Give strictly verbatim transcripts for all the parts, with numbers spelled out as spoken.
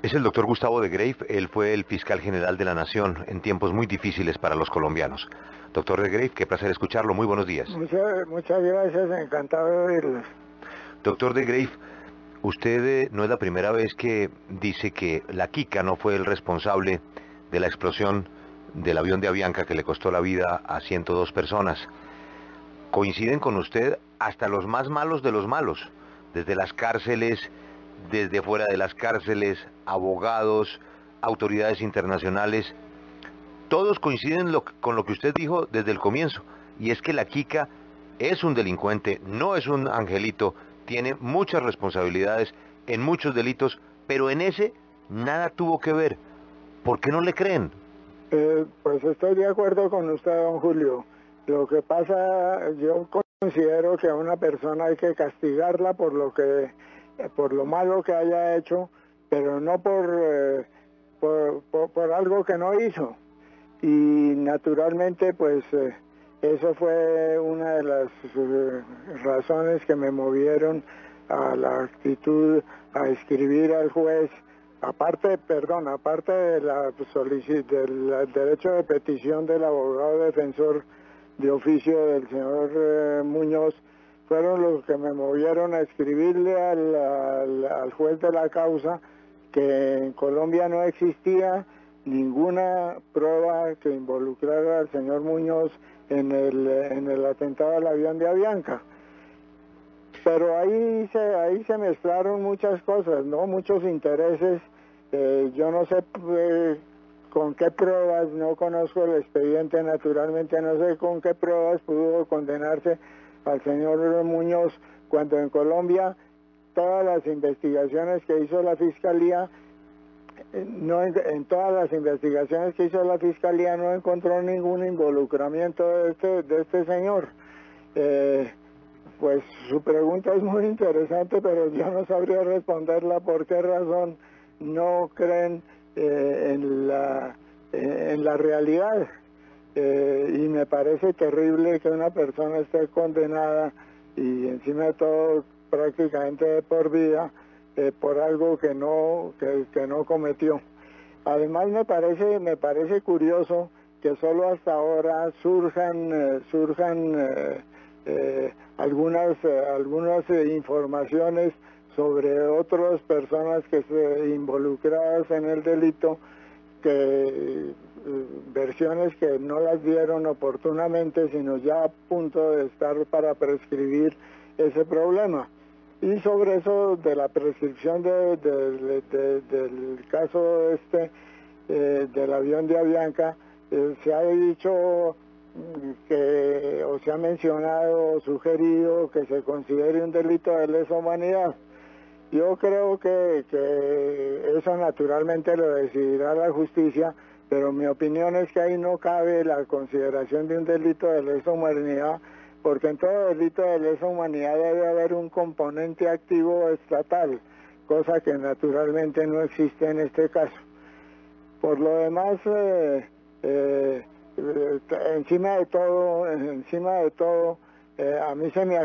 Es el doctor Gustavo de Greiff, él fue el fiscal general de la Nación en tiempos muy difíciles para los colombianos. Doctor de Greiff, qué placer escucharlo, muy buenos días. Muchas, muchas gracias, encantado de oírlos. Doctor de Greiff, usted eh, no es la primera vez que dice que la Kika no fue el responsable de la explosión del avión de Avianca que le costó la vida a ciento dos personas. Coinciden con usted hasta los más malos de los malos, desde las cárceles, desde fuera de las cárceles, abogados, autoridades internacionales, todos coinciden lo, con lo que usted dijo desde el comienzo, y es que la Kika es un delincuente, no es un angelito, tiene muchas responsabilidades en muchos delitos, pero en ese nada tuvo que ver. ¿Por qué no le creen? Eh, pues estoy de acuerdo con usted, don Julio. Lo que pasa, yo considero que a una persona hay que castigarla por lo que, por lo malo que haya hecho, pero no por, eh, por, por, por algo que no hizo. Y naturalmente, pues eh, eso fue una de las eh, razones que me movieron a la actitud, a escribir al juez. Aparte, perdón, aparte de la solici- del derecho de petición del abogado defensor de oficio del señor eh, Muñoz, fueron los que me movieron a escribirle al, al, al juez de la causa que en Colombia no existía ninguna prueba que involucrara al señor Muñoz en el, en el atentado al avión de Avianca. Pero ahí se, ahí se mezclaron muchas cosas, ¿no? Muchos intereses. Eh, yo no sé eh, con qué pruebas, no conozco el expediente naturalmente, no sé con qué pruebas pudo condenarse al señor Muñoz, cuando en Colombia todas las investigaciones que hizo la Fiscalía, eh, no en, en todas las investigaciones que hizo la Fiscalía no encontró ningún involucramiento de este, de este señor. Eh, Pues su pregunta es muy interesante, pero yo no sabría responderla por qué razón no creen eh, en, la, eh, en la realidad. Eh, y me parece terrible que una persona esté condenada y encima de todo prácticamente de por vida eh, por algo que no, que, que no cometió. Además me parece, me parece curioso que solo hasta ahora surjan, eh, surjan eh, eh, algunas, eh, algunas eh, informaciones sobre otras personas que se involucradas en el delito, que eh, versiones que no las dieron oportunamente, sino ya a punto de estar para prescribir ese problema. Y sobre eso de la prescripción de, de, de, del caso este eh, del avión de Avianca, eh, se ha dicho que, o se ha mencionado o sugerido que se considere un delito de lesa humanidad. Yo creo que, que eso naturalmente lo decidirá la justicia, pero mi opinión es que ahí no cabe la consideración de un delito de lesa humanidad, porque en todo delito de lesa humanidad debe haber un componente activo estatal, cosa que naturalmente no existe en este caso. Por lo demás, eh, eh, eh, encima de todo, encima de todo, eh, a mí se me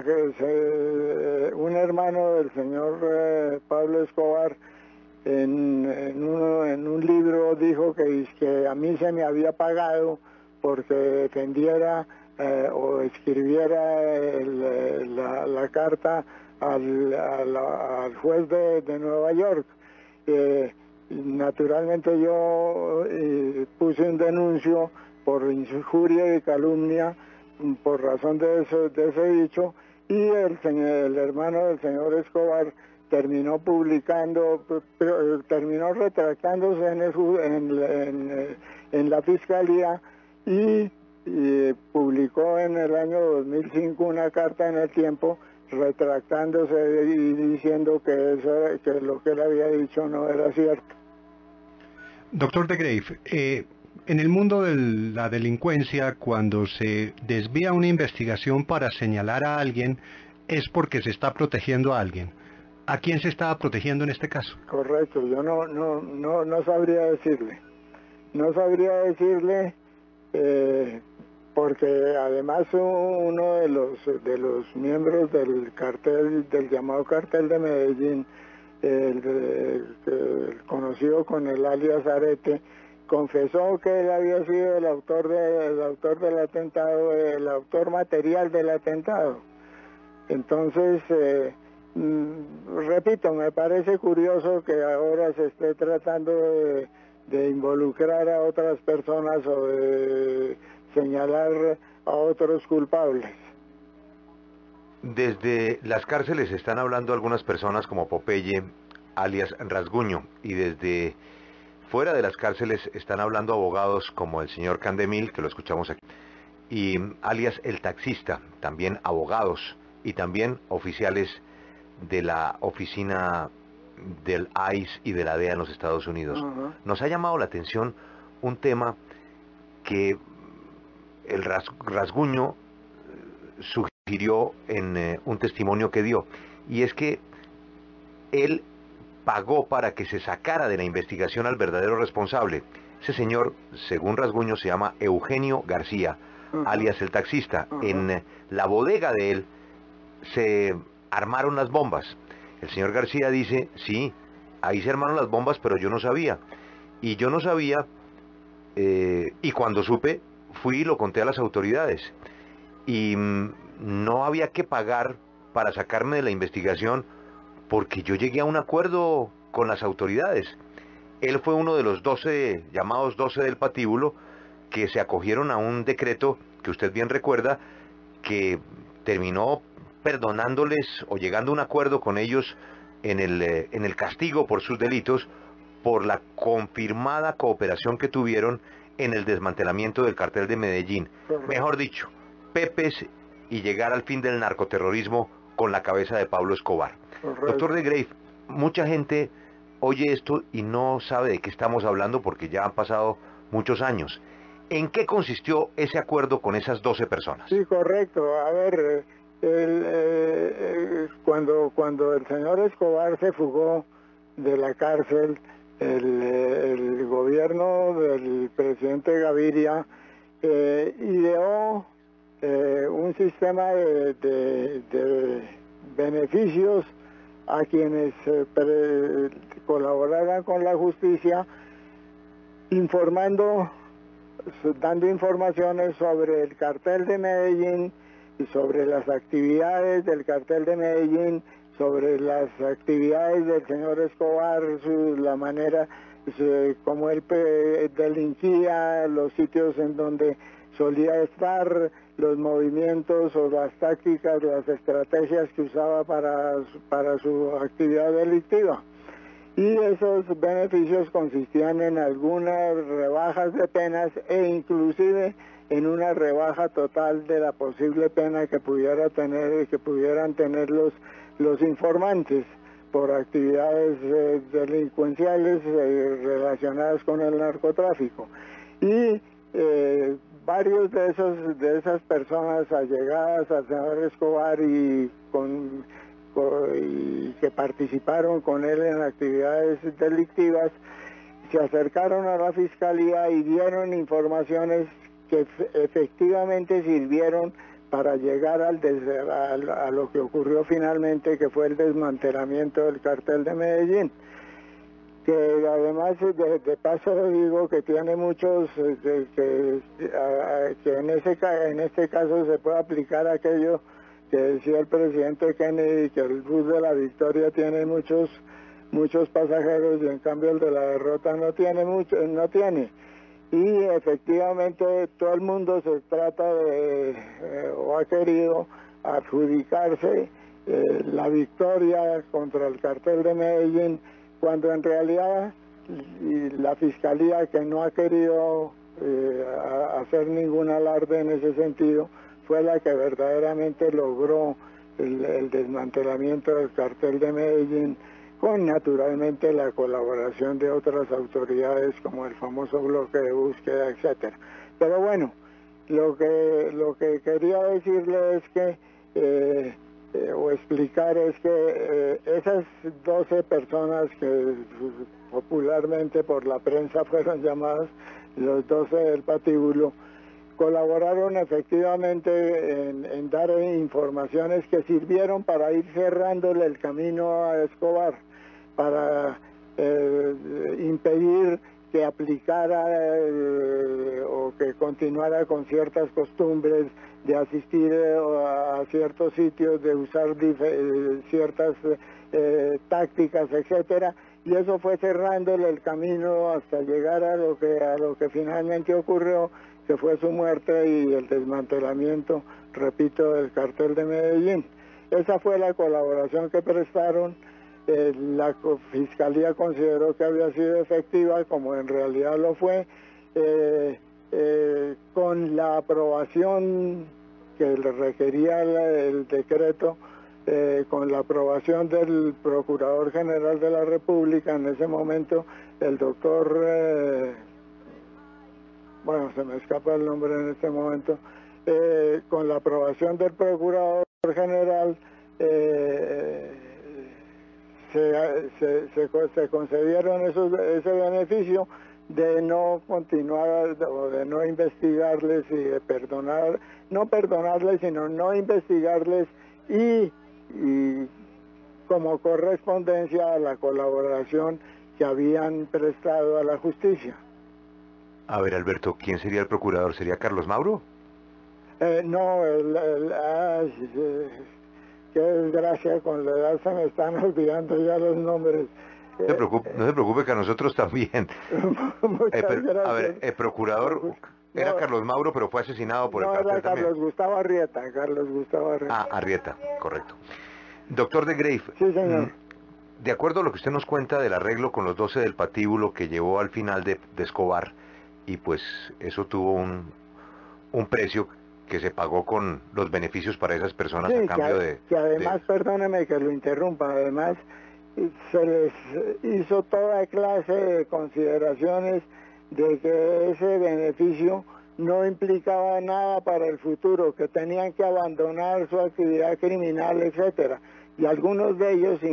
se, un hermano del señor eh, Pablo Escobar en, en, uno, en un libro dijo que, que a mí se me había pagado porque defendiera eh, o escribiera el, la, la carta al, al, al juez de, de Nueva York. Eh, naturalmente yo eh, puse un denuncio por injuria y calumnia por razón de, eso, de ese dicho, y el, el hermano del señor Escobar terminó publicando, terminó retractándose en, el, en, en, en la fiscalía y, y publicó en el año dos mil cinco una carta en El Tiempo retractándose y diciendo que, eso, que lo que él había dicho no era cierto. Doctor de Greiff, eh, en el mundo de la delincuencia, cuando se desvía una investigación para señalar a alguien, es porque se está protegiendo a alguien. ¿A quién se estaba protegiendo en este caso? Correcto, yo no, no, no, no sabría decirle. No sabría decirle eh, porque además uno de los, de los miembros del cartel, del llamado cartel de Medellín, el, el, el conocido con el alias Arete, confesó que él había sido el autor, de, el autor del atentado, el autor material del atentado. Entonces, eh, mm, repito, me parece curioso que ahora se esté tratando de, de involucrar a otras personas o de señalar a otros culpables. Desde las cárceles están hablando algunas personas como Popeye, alias Rasguño, y desde fuera de las cárceles están hablando abogados como el señor Candemil, que lo escuchamos aquí, y alias El Taxista, también abogados, y también oficiales de la oficina del I C E y de la D E A en los Estados Unidos. Uh-huh. Nos ha llamado la atención un tema que el ras Rasguño sugirió en eh, un testimonio que dio, y es que él pagó para que se sacara de la investigación al verdadero responsable. Ese señor, según Rasguño, se llama Eugenio García, uh-huh. alias El Taxista. Uh-huh. En eh, la bodega de él se armaron las bombas. El señor García dice, sí, ahí se armaron las bombas, pero yo no sabía. Y yo no sabía, eh, y cuando supe, fui y lo conté a las autoridades. Y mmm, no había que pagar para sacarme de la investigación porque yo llegué a un acuerdo con las autoridades. Él fue uno de los doce, llamados doce del patíbulo, que se acogieron a un decreto que usted bien recuerda, que terminó perdonándoles o llegando a un acuerdo con ellos en el, eh, en el castigo por sus delitos, por la confirmada cooperación que tuvieron en el desmantelamiento del cartel de Medellín. Mejor dicho, pepes y llegar al fin del narcoterrorismo con la cabeza de Pablo Escobar. Correcto. Doctor de Greiff, mucha gente oye esto y no sabe de qué estamos hablando porque ya han pasado muchos años. ¿En qué consistió ese acuerdo con esas doce personas? Sí, correcto. A ver, el, eh, cuando, cuando el señor Escobar se fugó de la cárcel, el, el gobierno del presidente Gaviria eh, ideó eh, un sistema de, de, de beneficios a quienes eh, pre, colaboraran con la justicia, informando, dando informaciones sobre el cartel de Medellín y sobre las actividades del cartel de Medellín, sobre las actividades del señor Escobar, su, la manera su, como él delinquía, los sitios en donde solía estar, los movimientos o las tácticas, las estrategias que usaba para, para su actividad delictiva. Y esos beneficios consistían en algunas rebajas de penas e inclusive en una rebaja total de la posible pena que pudiera tener, que pudieran tener los, los informantes por actividades eh, delincuenciales eh, relacionadas con el narcotráfico. Y eh, varios de esos de esas personas allegadas al señor Escobar y con, con y que participaron con él en actividades delictivas se acercaron a la fiscalía y dieron informaciones que efectivamente sirvieron para llegar al des, a, a lo que ocurrió finalmente, que fue el desmantelamiento del cartel de Medellín, que además de, de paso le digo que tiene muchos, que, que, a, que en, ese, en este caso se puede aplicar aquello que decía el presidente Kennedy, que el bus de la victoria tiene muchos muchos pasajeros y en cambio el de la derrota no tiene mucho, no tiene. Y efectivamente todo el mundo se trata de, eh, o ha querido adjudicarse eh, la victoria contra el cartel de Medellín, cuando en realidad la Fiscalía, que no ha querido eh, hacer ningún alarde en ese sentido, fue la que verdaderamente logró el, el desmantelamiento del cartel de Medellín, con naturalmente la colaboración de otras autoridades como el famoso bloque de búsqueda, etcétera. Pero bueno, lo que lo que quería decirle es que eh, eh, o explicar es que eh, esas doce personas que popularmente por la prensa fueron llamadas los doce del patíbulo, colaboraron efectivamente en, en dar informaciones que sirvieron para ir cerrándole el camino a Escobar, aplicara eh, o que continuara con ciertas costumbres de asistir eh, a ciertos sitios, de usar eh, ciertas eh, tácticas, etcétera, y eso fue cerrándole el camino hasta llegar a lo que a lo que finalmente ocurrió, que fue su muerte y el desmantelamiento, repito, del cartel de Medellín. Esa fue la colaboración que prestaron. Eh, la Fiscalía consideró que había sido efectiva, como en realidad lo fue, eh, eh, con la aprobación que le requería el, el decreto, eh, con la aprobación del Procurador General de la República, en ese momento el doctor, eh, bueno, se me escapa el nombre en este momento, eh, con la aprobación del Procurador General, eh, Se, se, se, se concedieron esos, ese beneficio de no continuar o de no investigarles y de perdonar, no perdonarles, sino no investigarles y, y como correspondencia a la colaboración que habían prestado a la justicia. A ver, Alberto, ¿quién sería el procurador? ¿Sería Carlos Mauro? Eh, no, el... el ay, eh, qué desgracia, con la edad se me están olvidando ya los nombres. No se preocupe, no se preocupe que a nosotros también. Muchas eh, pero, gracias. A ver, el procurador no, era Carlos Mauro, pero fue asesinado por no, el cartel era Carlos también. Gustavo Arrieta, Carlos Gustavo Arrieta. Ah, Arrieta, correcto. Doctor de Greiff. Sí, señor. De acuerdo a lo que usted nos cuenta del arreglo con los doce del patíbulo que llevó al final de, de Escobar, y pues eso tuvo un, un precio que se pagó con los beneficios para esas personas, sí, a cambio que, de... que además, de... perdóneme que lo interrumpa, además se les hizo toda clase de consideraciones de que ese beneficio no implicaba nada para el futuro, que tenían que abandonar su actividad criminal, etcétera. Y algunos de ellos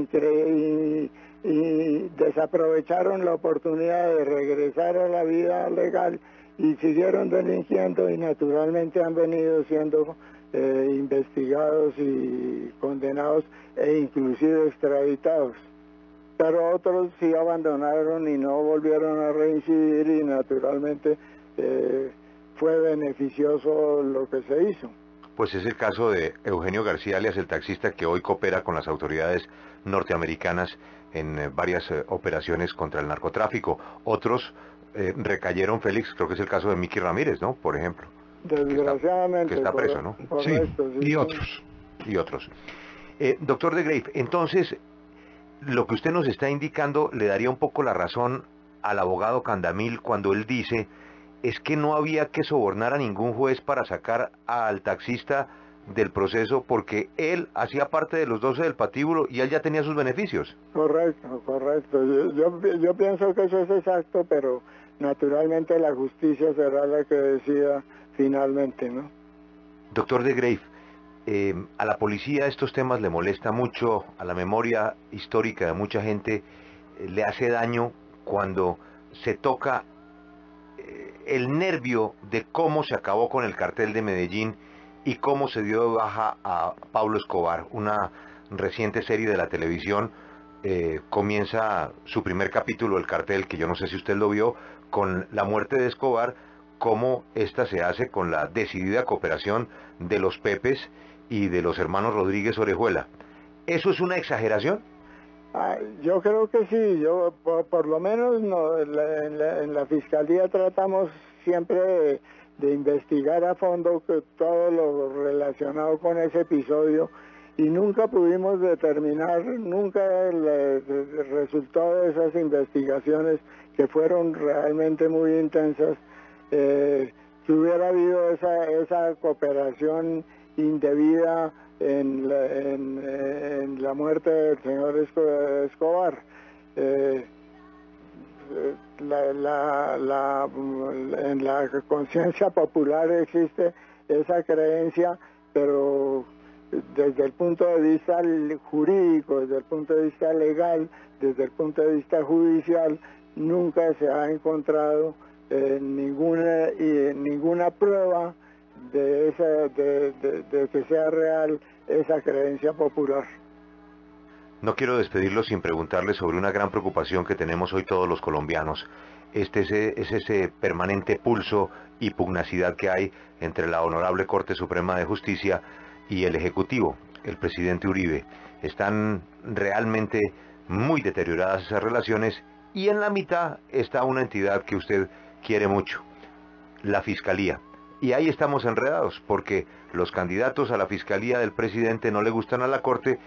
y, y desaprovecharon la oportunidad de regresar a la vida legal y siguieron delinquiendo y naturalmente han venido siendo eh, investigados y condenados e inclusive extraditados. Pero otros sí abandonaron y no volvieron a reincidir y naturalmente eh, fue beneficioso lo que se hizo. Pues es el caso de Eugenio García, alias el taxista, que hoy coopera con las autoridades norteamericanas en eh, varias eh, operaciones contra el narcotráfico. Otros eh, recayeron, Félix, creo que es el caso de Mickey Ramírez, ¿no? Por ejemplo. Desgraciadamente. Que está, que está preso, ¿no? Correcto, sí, sí, y otros. Y otros. Eh, doctor de Greiff, entonces, lo que usted nos está indicando le daría un poco la razón al abogado Candamil cuando él dice es que no había que sobornar a ningún juez para sacar al taxista del proceso porque él hacía parte de los doce del patíbulo y él ya tenía sus beneficios. Correcto, correcto. Yo, yo, yo pienso que eso es exacto, pero naturalmente la justicia será la que decida finalmente, ¿no? Doctor de Greiff, eh, a la policía estos temas le molesta mucho, a la memoria histórica de mucha gente eh, le hace daño cuando se toca eh, el nervio de cómo se acabó con el cartel de Medellín y cómo se dio de baja a Pablo Escobar. Una reciente serie de la televisión eh, comienza su primer capítulo del cartel, que yo no sé si usted lo vio, con la muerte de Escobar, cómo esta se hace con la decidida cooperación de los Pepes y de los hermanos Rodríguez Orejuela. ¿Eso es una exageración? Ah, yo creo que sí, yo por, por lo menos no, en, la, en, la, en la Fiscalía tratamos siempre de, de investigar a fondo que todo lo relacionado con ese episodio y nunca pudimos determinar, nunca le, le resultó de esas investigaciones que fueron realmente muy intensas, eh, que hubiera habido esa, esa cooperación indebida en la, en, en la muerte del señor Escobar. Eh, la, la, la, en la conciencia popular existe esa creencia, pero desde el punto de vista jurídico, desde el punto de vista legal, desde el punto de vista judicial, nunca se ha encontrado eh, ninguna, eh, ninguna prueba de, esa, de, de, de que sea real esa creencia popular. No quiero despedirlo sin preguntarle sobre una gran preocupación que tenemos hoy todos los colombianos. Este es, es ese permanente pulso y pugnacidad que hay entre la Honorable Corte Suprema de Justicia y el Ejecutivo, el presidente Uribe. Están realmente muy deterioradas esas relaciones y en la mitad está una entidad que usted quiere mucho, la Fiscalía. Y ahí estamos enredados porque los candidatos a la Fiscalía del presidente no le gustan a la Corte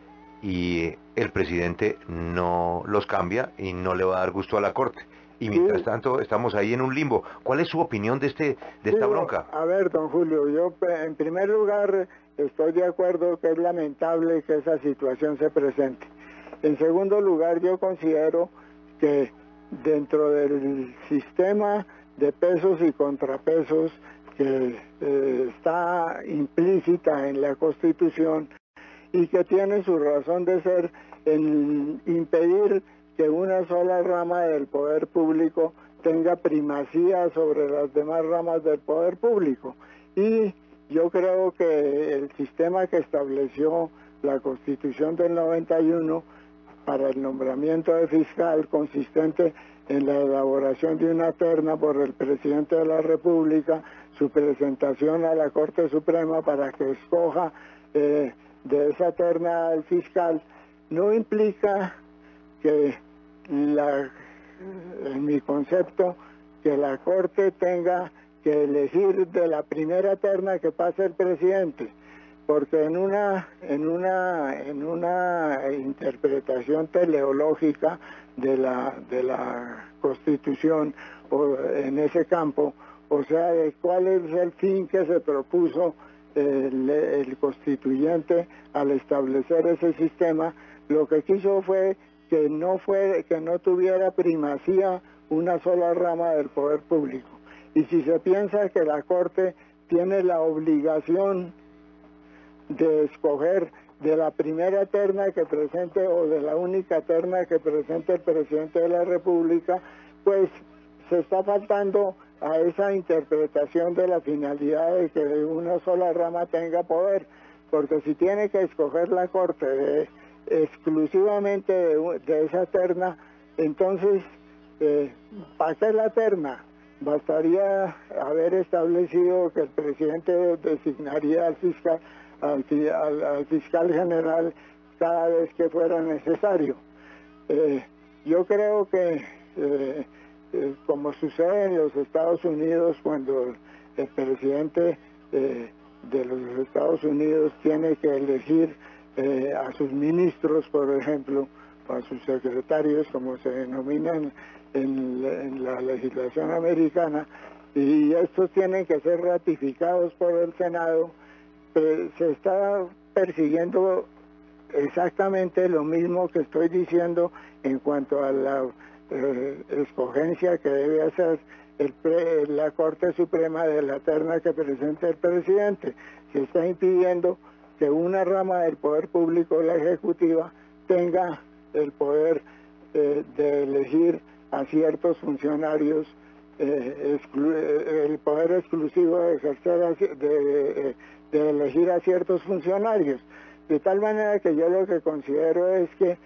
y el presidente no los cambia y no le va a dar gusto a la Corte. Y mientras sí. tanto estamos ahí en un limbo. ¿Cuál es su opinión de este de esta sí, bronca? A ver, don Julio, yo en primer lugar estoy de acuerdo que es lamentable que esa situación se presente. En segundo lugar, yo considero que dentro del sistema de pesos y contrapesos que eh, está implícita en la Constitución y que tiene su razón de ser en impedir que una sola rama del poder público tenga primacía sobre las demás ramas del poder público. Y yo creo que el sistema que estableció la Constitución del noventa y uno para el nombramiento de fiscal, consistente en la elaboración de una terna por el presidente de la República, su presentación a la Corte Suprema para que escoja eh, de esa terna al fiscal, no implica que la, en mi concepto, que la Corte tenga que elegir de la primera terna que pase el presidente, porque en una en una en una interpretación teleológica de la de la Constitución o en ese campo, o sea, de cuál es el fin que se propuso el, el constituyente al establecer ese sistema, lo que quiso fue que no fue que no tuviera primacía una sola rama del poder público. Y si se piensa que la Corte tiene la obligación de escoger de la primera terna que presente o de la única terna que presente el presidente de la República, pues se está faltando a esa interpretación de la finalidad de que una sola rama tenga poder, porque si tiene que escoger la Corte de, exclusivamente de, de esa terna, entonces, eh, ¿para qué la terna? Bastaría haber establecido que el presidente designaría al fiscal, al, al, al fiscal general cada vez que fuera necesario. Eh, yo creo que, eh, eh, como sucede en los Estados Unidos, cuando el presidente eh, de los Estados Unidos tiene que elegir eh, a sus ministros, por ejemplo, a sus secretarios, como se denominan en, en la legislación americana, y estos tienen que ser ratificados por el Senado, eh, se está persiguiendo exactamente lo mismo que estoy diciendo en cuanto a la eh, escogencia que debe hacer el pre, la Corte Suprema de la terna que presente el presidente. Se está impidiendo que una rama del poder público, la ejecutiva, tenga el poder eh, de elegir a ciertos funcionarios, eh, exclu el poder exclusivo de ejercer de, de, de elegir a ciertos funcionarios. De tal manera que yo lo que considero es que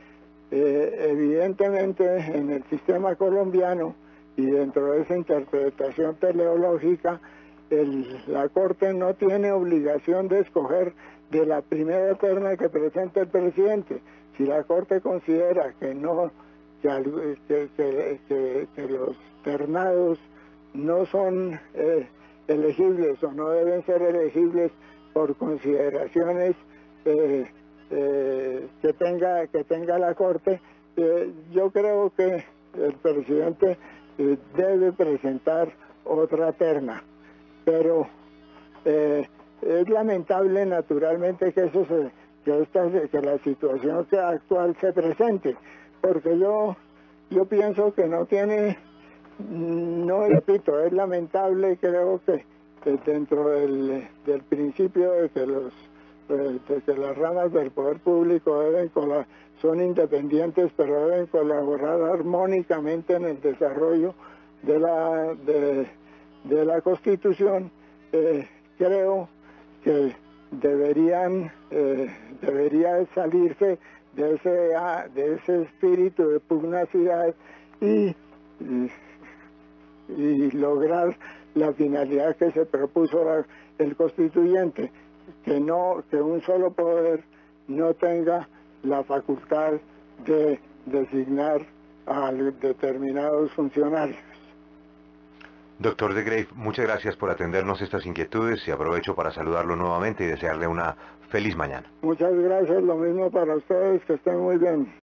eh, evidentemente en el sistema colombiano y dentro de esa interpretación teleológica, el, la Corte no tiene obligación de escoger de la primera terna que presenta el presidente. Si la Corte considera que no que, que, que, que los ternados no son eh, elegibles o no deben ser elegibles por consideraciones eh, eh, que tenga que tenga la Corte, eh, yo creo que el presidente eh, debe presentar otra terna, pero eh, es lamentable naturalmente que eso se que esta que la situación actual se presente, porque yo yo pienso que no tiene, no repito, es lamentable, creo que, que dentro del, del principio de que los de que las ramas del poder público deben son independientes, pero deben colaborar armónicamente en el desarrollo de la de, de la Constitución, eh, creo que deberían eh, debería salirse de ese, de ese espíritu de pugnacidad y, y, y lograr la finalidad que se propuso la, el constituyente, que no que un solo poder no tenga la facultad de designar a determinados funcionarios. Doctor de Graef, muchas gracias por atendernos estas inquietudes y aprovecho para saludarlo nuevamente y desearle una feliz mañana. Muchas gracias, lo mismo para ustedes, que estén muy bien.